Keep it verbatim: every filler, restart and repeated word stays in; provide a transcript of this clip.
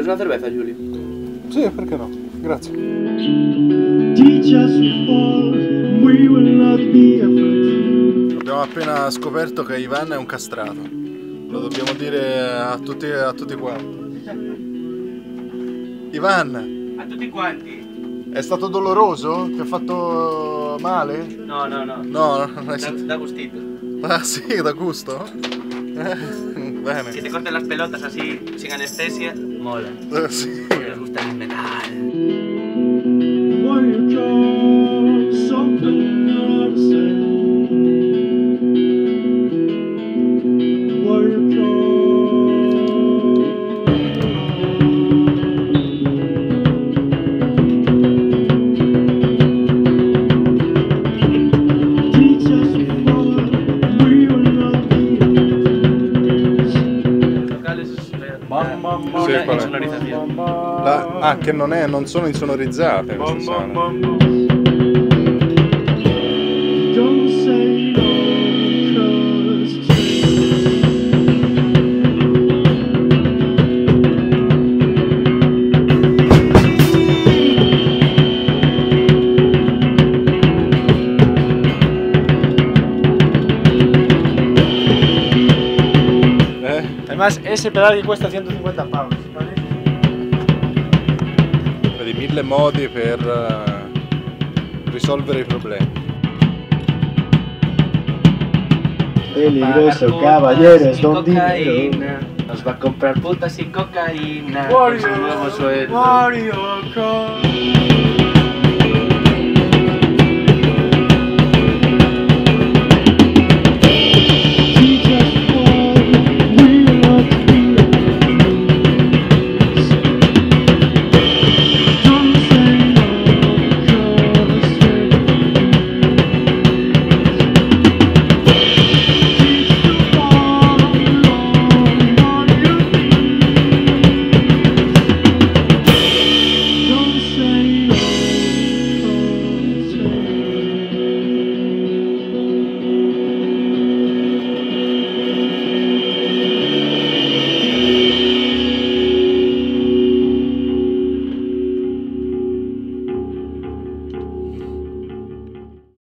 una cerveza, Giulio? Sì, perché no? Grazie. Abbiamo appena scoperto che Ivan è un castrato. Lo dobbiamo dire a tutti, a tutti quanti. Ivan! A tutti quanti? È stato doloroso? Ti ha fatto male? No, no, no. No, non è Da, da gustito. Ah sì, da gusto? Eh, bene. Si te corten las pelotas así, sin anestesia, mola. Eh, sì. Les gusta el metal. Sì, La qual è? insonorizzazione. La, ah, che non, è, non sono insonorizzate queste sale. Además, ese pedal que cuesta ciento cincuenta pavos, ¿vale? Vedi, mille modi per uh, risolvere i problemi. Peligroso caballero es don dinero. Nos va a comprar putas y cocaína. Wario, con su nuevo sueldo. Wario,